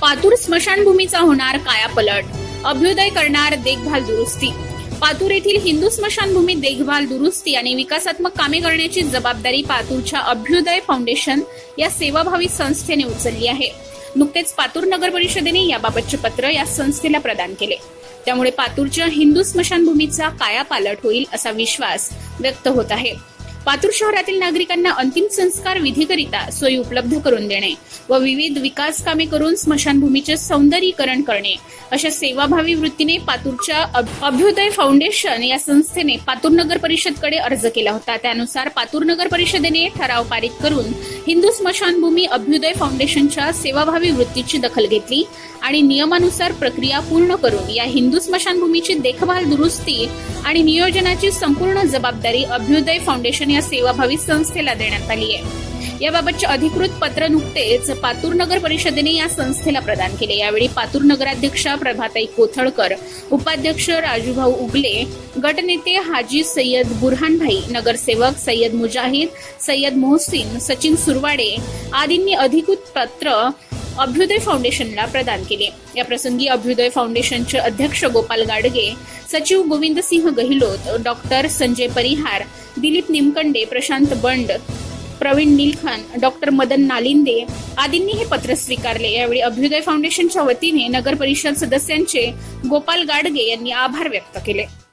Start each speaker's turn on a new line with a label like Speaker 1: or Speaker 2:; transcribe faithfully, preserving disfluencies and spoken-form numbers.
Speaker 1: पातूर स्मशानभूमीचा होणार कायापलट, अभ्युदय करणार देखभाल दुरुस्ती। पातूर येथील हिंदू स्मशानभूमी देखभाल दुरुस्ती आणि विकासात्मक कामे करण्याची जबाबदारी पातूरच्या अभ्युदय फाउंडेशन या सेवाभावी संस्थेने उचलली आहे। नुकतेच पातूर नगर परिषदेने याबाबतचे पत्र या संस्थेला प्रदान केले, त्यामुळे पातूरच्या हिंदू स्मशानभूमीचा कायापालट होईल असा विश्वास व्यक्त होत आहे। पातूर शहरातील नागरिकांना अंतिम संस्कार विधीकरिता सोयी उपलब्ध करून देणे व विविध विकास कामे करून स्मशानभूमीचे सौंदर्यीकरण करणे अशा सेवाभावी वृत्तीने पातूरच्या अभ्युदय फाउंडेशन या संस्थेने पातूर नगर परिषदकडे अर्ज केला होता। त्यानुसार पातूर नगर परिषदेने ठराव पारित करून हिंदू स्मशानभूमी अभ्युदय फाउंडेशनच्या सेवाभावी वृत्तीची दखल घेतली आणि नियमानुसार प्रक्रिया पूर्ण करून या हिंदू स्मशानभूमीची देखभाल दुरुस्ती आणि नियोजनाची संपूर्ण जबाबदारी अभ्युदय फाउंडेशन या सेवाभावी संस्थेला देण्यात आली आहे। याबाबतचे अधिकृत पत्र नुकतेच पातूर नगर परिषदेने या संस्थेला प्रदान केले। यावेळी पातूर नगराध्यक्षा प्रभाताई कोथळकर, उपाध्यक्ष राजूभाऊ उगले, गटनेते हाजी सय्यद बुरहानभाई, नगरसेवक सय्यद मुजाहिद, सय्यद मोहसिन, सचिन सुरवाडे आदींनी अधिकृत पत्र अभ्युदय फाउंडेशनला प्रदान केले। या प्रसंगी अभ्युदय फाउंडेशनचे अध्यक्ष गोपाल गाडगे, सचिव गोविंदसिंह गहिलोत, डॉक्टर संजय परिहार, दिलीप निमकंडे, प्रशांत बंड, प्रवीण नीलखान, डॉक्टर मदन नालिंदे आदींनी हे पत्र स्वीकारले। यावेळी अभ्युदय फाउंडेशनच्या वतीने नगर परिषद सदस्यांचे गोपाल गाडगे यांनी आभार व्यक्त केले।